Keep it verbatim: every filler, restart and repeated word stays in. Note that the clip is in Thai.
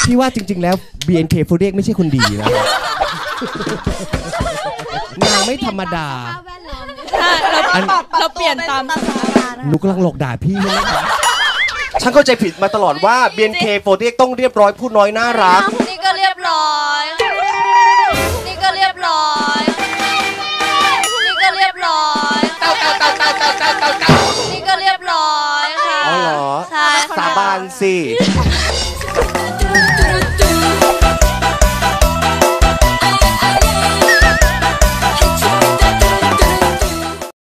พี่ว่าจริงๆแล้ว บี เอ็น เค สี่สิบแปด ไม่ใช่คนดีนะนางไม่ธรรมดาเราเปลี่ยนตามสถานการณ์หนูกำลังหลอกด่าพี่ใช่ไหมคะฉันเข้าใจผิดมาตลอดว่า บี เอ็น เค สี่สิบแปด ต้องเรียบร้อยพูดน้อยน่ารักนี่ก็เรียบร้อยนี่ก็เรียบร้อยนี่ก็เรียบร้อยเต่าเต่าเต่าเต่าเต่าเต่าเต่าเต่านี่ก็เรียบร้อยค่ะอ๋อเหรอใช่สาบานสิ